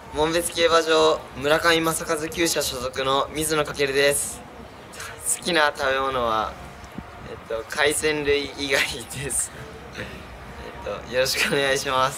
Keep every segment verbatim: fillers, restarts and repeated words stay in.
門別競馬場村上正和厩舎所属の水野翔です。好きな食べ物は、えっと、海鮮類以外です。えっと、よろしくお願いします。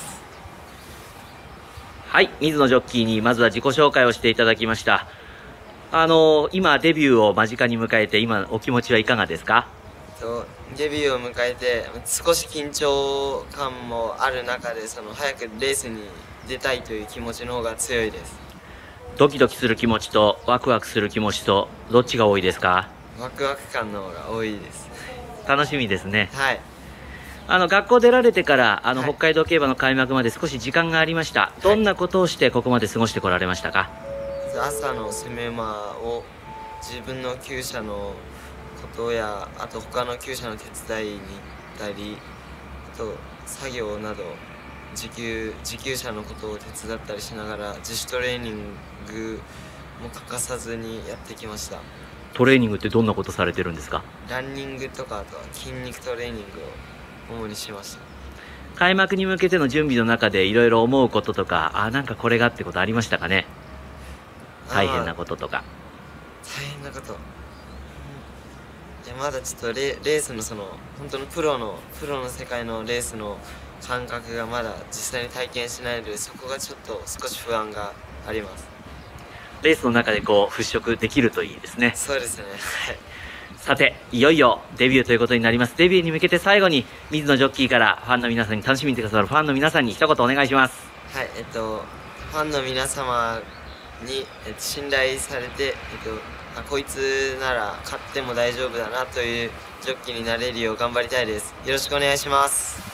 はい、水野ジョッキーにまずは自己紹介をしていただきました。あの今デビューを間近に迎えて、今お気持ちはいかがですか？ えっと、デビューを迎えて少し緊張感もある中で、その早くレースに出たいという気持ちの方が強いです。 ドキドキする気持ちとワクワクする気持ちとどっちが多いですか？ ワクワク感の方が多いです。 楽しみですね。 はい。 あの学校出られてからあの、はい、北海道競馬の開幕まで少し時間がありました。どんなことをしてここまで過ごしてこられましたか？ 朝の攻め馬を自分の厩舎のことや、あと他の厩舎の手伝いに行ったり、あと作業など自給自給者のことを手伝ったりしながら、自主トレーニングも欠かさずにやってきました。 トレーニングってどんなことされてるんですか？ ランニングとか、あとは筋肉トレーニングを主にしました。 開幕に向けての準備の中でいろいろ思うこととか、あなんかこれがってことありましたかね？大変なこととか。 大変なこと、いやまだちょっとレレースのその本当のプロのプロの世界のレースの感覚がまだ実際に体験しないので、そこがちょっと少し不安があります。 レースの中でこう払拭できるといいですね。 そうですね。はい。 さていよいよデビューということになります。デビューに向けて最後に水野ジョッキーからファンの皆さんに、楽しみにしてくださるファンの皆さんに一言お願いします。 はい、えっとファンの皆様に、えっと、信頼されて、えっと、あこいつなら勝っても大丈夫だなというジョッキーになれるよう頑張りたいです。よろしくお願いします。